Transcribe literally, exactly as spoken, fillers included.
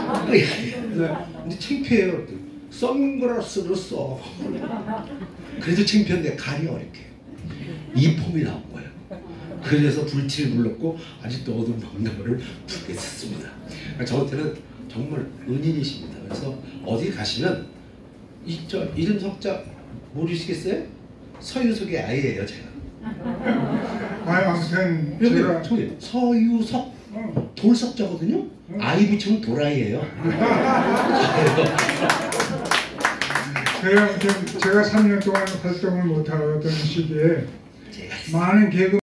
근데 창피해요. 선글라스를 써. 그래도 창피한데 가려 이렇게. 이 폼이 나온 거예요. 그래서 불치를 불렀고 아직도 어두운 방나무를 붉게 썼습니다. 저한테는 정말 은인이십니다. 그래서 어디 가시면 이 저 이름 석자 모르시겠어요? 서유석의 아이예요, 제가. 아니 아무튼 여기 제가 저기 서유석 어. 돌석자거든요. 어. 아이 붙이면 도라이예요. 제가 아무튼 제가 삼 년 동안 활동을 못하던 시기에 제가 많은 개그